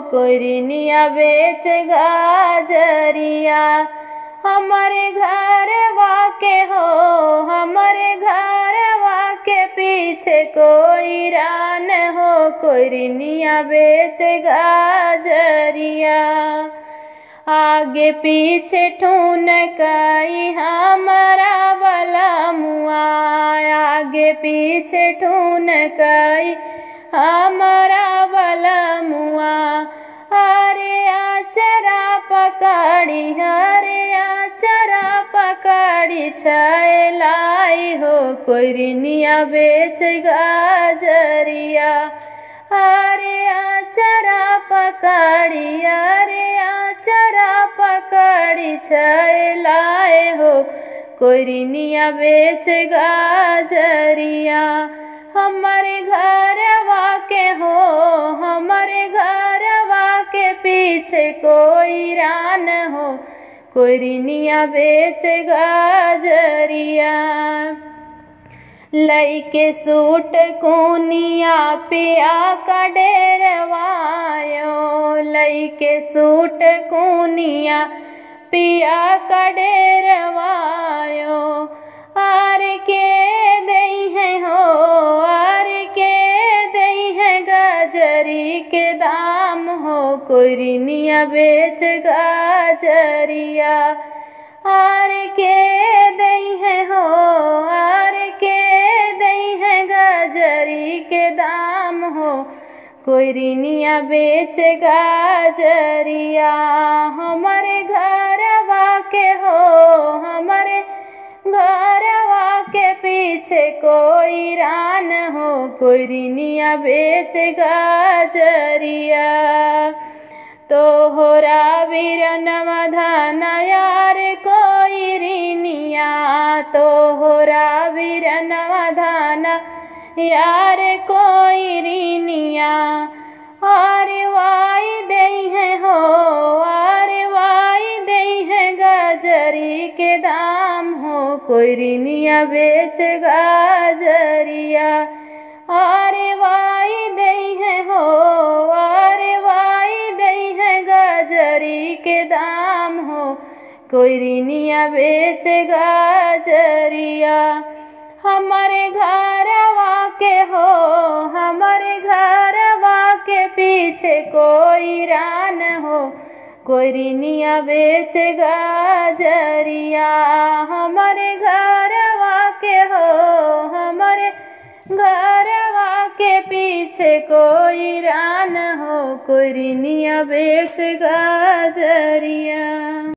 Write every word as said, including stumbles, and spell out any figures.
कोरिनिया बेच गाजरिया। हमारे घर वाके हो हमारे घर वाके पीछे कोई रान हो कोरिनिया बेच गाजरिया। आगे पीछे ठून कई हमारा वाला मुआ आगे पीछे ठून कई हमारा वाला मुआ। अरे आचरा पकड़ी हरे आचरा पकड़ी छैलाई हो कोरिनिया बेच गाजरिया। अरे आचरा पकड़ी अरे आचरा पकड़ी छैलाए हो कोरिनिया बेच गाजरिया। हमारे घर वाके हो हमारे घर वाके पीछे कोई रान हो कोरिनिया बेच गाजरिया। लइके सूट कुनिया पिया का डेरवायो लइके सूट कुनिया पिया का डेरवायो। आर के दई है हो आर के दई है गाजरी के दाम हो कोरिनिया बेच गाजरिया। आर के दई है हो आर के दई है गाजरी के दाम हो कोरिनिया बेच गाजरिया। हमारे घर वाके हो हमारे घर वाके पीछे कोई रान हो कोरिनिया बेच गाजरिया। तोहरा वीरनवा धना यार कोरिनिया तोहरा वीरनवा धना यार कोरिनिया। आरे वाई दई है हो आरे वाई दई है गाजरी के दाम हो कोरिनिया बेच गाजरिया। आरे वाई दई है हो आरे वाई दई है गाजरी के दाम हो कोरिनिया बेच गाजरिया। हमारे घर वाके हो हमारे घर वाके पीछे कोई रान हो कोरिनिया बेच गाजरिया। हमारे घर वाके हो हमारे घर वाके पीछे कोई रान हो कोरिनिया बेच गाजरिया।